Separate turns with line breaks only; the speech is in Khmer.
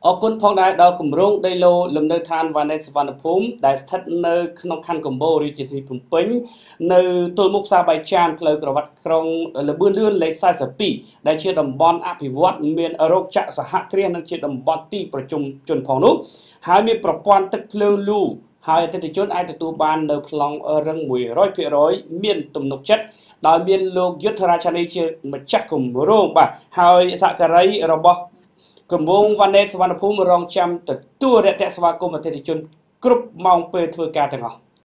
អរគុណផងដែរដល់គម្រោងដីឡូលំនៅឋានវ៉ាណេតសវណ្ណភូមិដែលស្ថិតនៅក្នុងខណ្ឌកំពតរាជធានីភ្នំពេញនៅទល់មុខផ្សារបាយចានផ្លូវក្រវ៉ាត់ក្រុងលបឿនលឿនលេខ42ដែលជាតំបន់អភិវឌ្ឍមានរោគចក្រសហគ្រាសនិងជាតំបន់ទីប្រជុំជនផងនោះហើយមានប្រព័ន្ធទឹកភ្លើងលូហើយអតិថិជនអាចទទួលបាននៅប្លង់រឹង 100% មានទំនុកចិត្តដោយមានលោកយុទ្ធរាជនីជាម្ចាស់គម្រោងបាទហើយសហការីរបស់គម្រោងវ៉ាណេតសវណ្ណភូមិរងចាំទទួលរាក់ទាក់ស្វាគមន៍អតិថិជនគ្រប់ម៉ោងពេលធ្វើការទាំងអស់